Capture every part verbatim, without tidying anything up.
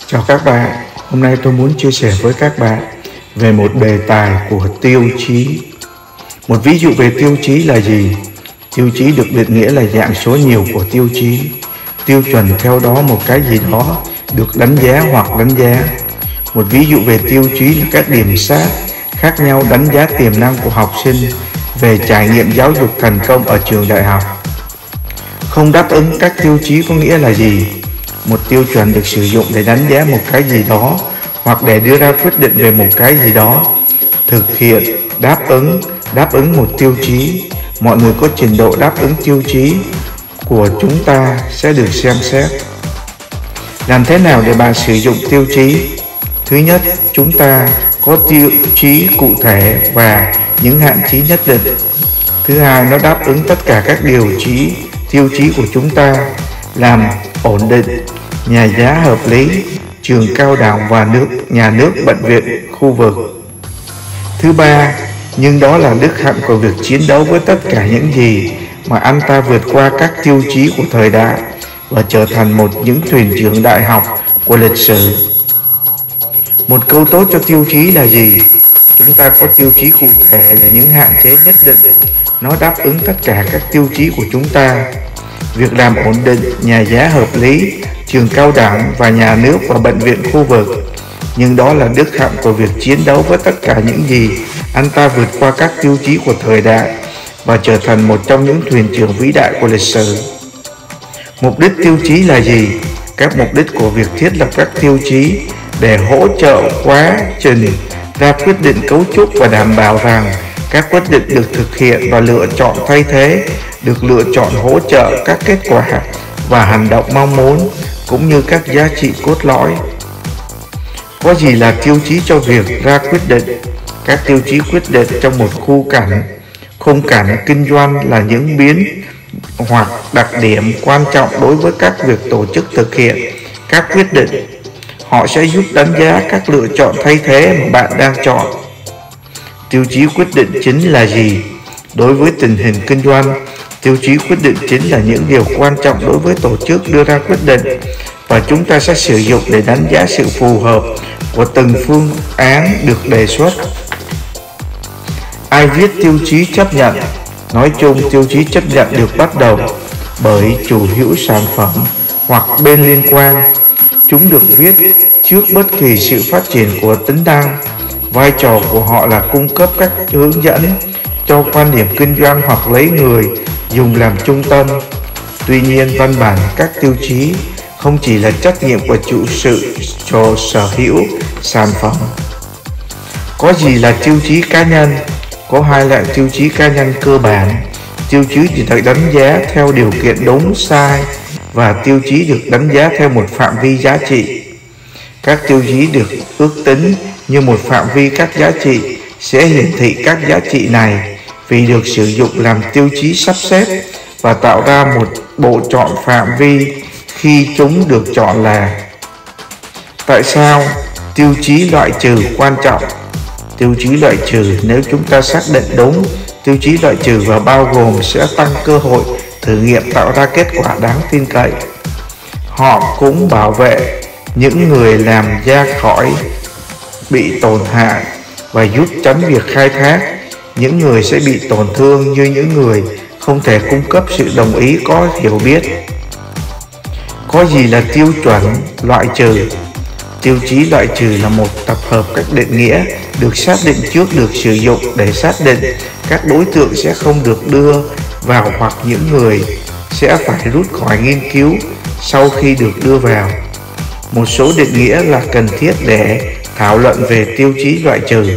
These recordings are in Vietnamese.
Chào các bạn, hôm nay tôi muốn chia sẻ với các bạn về một đề tài của tiêu chí. Một ví dụ về tiêu chí là gì? Tiêu chí được định nghĩa là dạng số nhiều của tiêu chí, tiêu chuẩn theo đó một cái gì đó được đánh giá hoặc đánh giá. Một ví dụ về tiêu chí là các điểm sát khác nhau đánh giá tiềm năng của học sinh về trải nghiệm giáo dục thành công ở trường đại học. Không đáp ứng các tiêu chí có nghĩa là gì? Một tiêu chuẩn được sử dụng để đánh giá một cái gì đó hoặc để đưa ra quyết định về một cái gì đó. Thực hiện, đáp ứng, đáp ứng một tiêu chí. Mọi người có trình độ đáp ứng tiêu chí của chúng ta sẽ được xem xét. Làm thế nào để bạn sử dụng tiêu chí? Thứ nhất, chúng ta có tiêu chí cụ thể và những hạn chế nhất định. Thứ hai, nó đáp ứng tất cả các điều chí, tiêu chí của chúng ta, làm ổn định, nhà giá hợp lý, trường cao đẳng và nước, nhà nước, bệnh viện, khu vực. Thứ ba, nhưng đó là đức hạnh của việc chiến đấu với tất cả những gì mà anh ta vượt qua các tiêu chí của thời đại và trở thành một những thuyền trưởng đại học của lịch sử. Một câu tốt cho tiêu chí là gì? Chúng ta có tiêu chí cụ thể là những hạn chế nhất định. Nó đáp ứng tất cả các tiêu chí của chúng ta. Việc làm ổn định, nhà giá hợp lý, trường cao đẳng và nhà nước và bệnh viện khu vực. Nhưng đó là đức hạnh của việc chiến đấu với tất cả những gì anh ta vượt qua các tiêu chí của thời đại và trở thành một trong những thuyền trưởng vĩ đại của lịch sử. Mục đích tiêu chí là gì? Các mục đích của việc thiết lập các tiêu chí để hỗ trợ quá trình ra quyết định cấu trúc và đảm bảo rằng các quyết định được thực hiện và lựa chọn thay thế được lựa chọn hỗ trợ các kết quả và hành động mong muốn cũng như các giá trị cốt lõi. Có gì là tiêu chí cho việc ra quyết định? Các tiêu chí quyết định trong một khu cảnh, khung cảnh kinh doanh là những biến hoặc đặc điểm quan trọng đối với các việc tổ chức thực hiện các quyết định. Họ sẽ giúp đánh giá các lựa chọn thay thế mà bạn đang chọn. Tiêu chí quyết định chính là gì? Đối với tình hình kinh doanh, tiêu chí quyết định chính là những điều quan trọng đối với tổ chức đưa ra quyết định và chúng ta sẽ sử dụng để đánh giá sự phù hợp của từng phương án được đề xuất. Ai viết tiêu chí chấp nhận? Nói chung, tiêu chí chấp nhận được bắt đầu bởi chủ hữu sản phẩm hoặc bên liên quan. Chúng được viết trước bất kỳ sự phát triển của tính năng. Vai trò của họ là cung cấp các hướng dẫn cho quan điểm kinh doanh hoặc lấy người dùng làm trung tâm. Tuy nhiên, văn bản các tiêu chí không chỉ là trách nhiệm của chủ sự cho sở hữu sản phẩm. Có gì là tiêu chí cá nhân? Có hai loại tiêu chí cá nhân cơ bản. Tiêu chí được đánh giá theo điều kiện đúng sai và tiêu chí được đánh giá theo một phạm vi giá trị. Các tiêu chí được ước tính như một phạm vi các giá trị sẽ hiển thị các giá trị này vì được sử dụng làm tiêu chí sắp xếp và tạo ra một bộ chọn phạm vi khi chúng được chọn là. Tại sao tiêu chí loại trừ quan trọng? Tiêu chí loại trừ nếu chúng ta xác định đúng tiêu chí loại trừ và bao gồm sẽ tăng cơ hội thử nghiệm tạo ra kết quả đáng tin cậy. Họ cũng bảo vệ những người làm ra khỏi bị tổn hại và giúp tránh việc khai thác. Những người sẽ bị tổn thương như những người không thể cung cấp sự đồng ý có hiểu biết. Có gì là tiêu chuẩn loại trừ? Tiêu chí loại trừ là một tập hợp các định nghĩa được xác định trước được sử dụng để xác định các đối tượng sẽ không được đưa vào hoặc những người sẽ phải rút khỏi nghiên cứu sau khi được đưa vào. Một số định nghĩa là cần thiết để thảo luận về tiêu chí loại trừ.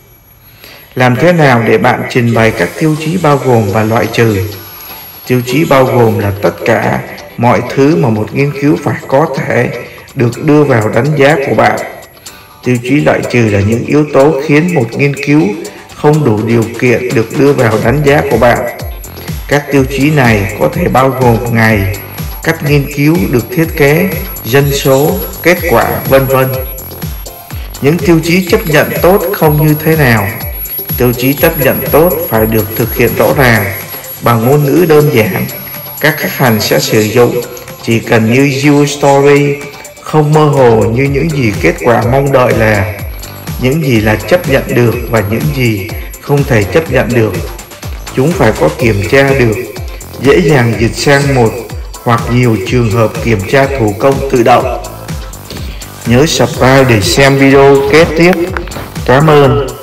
Làm thế nào để bạn trình bày các tiêu chí bao gồm và loại trừ? Tiêu chí bao gồm là tất cả mọi thứ mà một nghiên cứu phải có thể được đưa vào đánh giá của bạn. Tiêu chí loại trừ là những yếu tố khiến một nghiên cứu không đủ điều kiện được đưa vào đánh giá của bạn. Các tiêu chí này có thể bao gồm ngày, cách nghiên cứu được thiết kế, dân số, kết quả, vân vân. Những tiêu chí chấp nhận tốt không như thế nào? Tiêu chí chấp nhận tốt phải được thực hiện rõ ràng bằng ngôn ngữ đơn giản. Các khách hàng sẽ sử dụng chỉ cần như user story, không mơ hồ như những gì kết quả mong đợi là những gì là chấp nhận được và những gì không thể chấp nhận được. Chúng phải có kiểm tra được, dễ dàng dịch sang một hoặc nhiều trường hợp kiểm tra thủ công tự động. Nhớ subscribe để xem video kế tiếp. Cảm ơn.